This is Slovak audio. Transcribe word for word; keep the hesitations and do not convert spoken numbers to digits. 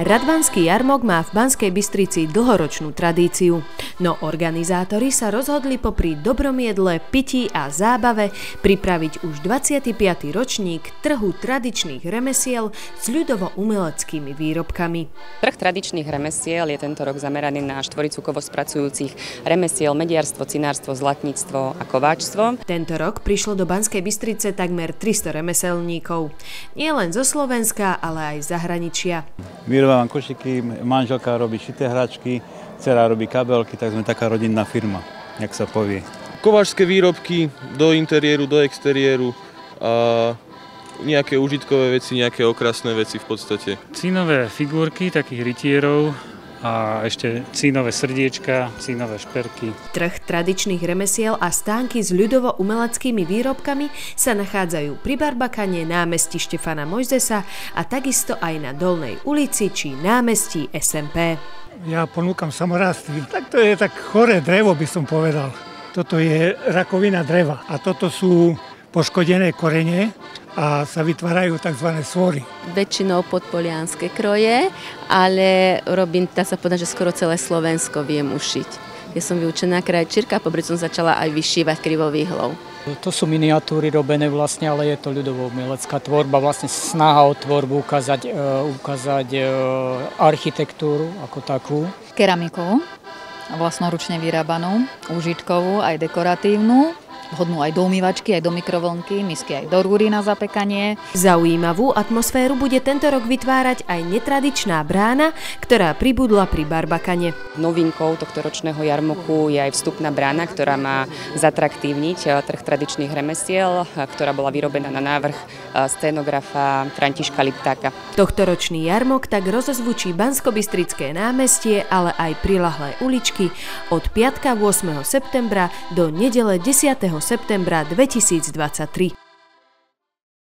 Radvanský jarmok má v Banskej Bystrici dlhoročnú tradíciu, no organizátori sa rozhodli popri dobrom jedle, pití a zábave pripraviť už dvadsiaty piaty ročník trhu tradičných remesiel s ľudovo-umeleckými výrobkami. Trh tradičných remesiel je tento rok zameraný na štvoricu kovospracujúcich remesiel, mediarstvo, cinárstvo, zlatníctvo a kováčstvo. Tento rok prišlo do Banskej Bystrice takmer tristo remeselníkov. Nie len zo Slovenska, ale aj z zahraničia. Vyrábam košiky, manželka robí šité hračky, dcera robí kabelky, tak sme taká rodinná firma, jak sa povie. Kováčské výrobky do interiéru, do exteriéru a nejaké užitkové veci, nejaké okrasné veci v podstate. Cínové figurky takých rytierov a ešte cínové srdiečka, cínové šperky. Trh tradičných remesiel a stánky s ľudovo-umeleckými výrobkami sa nachádzajú pri Barbakane, námestí Štefana Mojzesa a takisto aj na Dolnej ulici či námestí es em pé. Ja ponúkam samoráství. Tak to je tak choré drevo, by som povedal. Toto je rakovina dreva a toto sú poškodené korene a sa vytvárajú tzv. Svory. Väčšinou podpolianské kroje, ale robím, dá sa povedať, že skoro celé Slovensko viem ušiť. Ja som vyučená krajčírka a popri som začala aj vyšívať krivovýhlov. To sú miniatúry robené vlastne, ale je to ľudovo-umelecká tvorba, vlastne snaha o tvorbu ukázať, uh, ukázať uh, architektúru ako takú. Keramikou, vlastnoručne vyrábanú, užitkovú aj dekoratívnu. Vhodnú aj do umývačky, aj do mikrovlnky, misky aj do rúry na zapekanie. Zaujímavú atmosféru bude tento rok vytvárať aj netradičná brána, ktorá pribudla pri Barbakane. Novinkou tohto ročného jarmoku je aj vstupná brána, ktorá má zatraktívniť trh tradičných remesiel, ktorá bola vyrobená na návrh scénografa Františka Liptáka. Tohtoročný jarmok tak rozozvučí Banskobystrické námestie, ale aj prilahlé uličky od piatka ôsmeho septembra do nedele desiateho septembra dvetisícdvadsaťtri.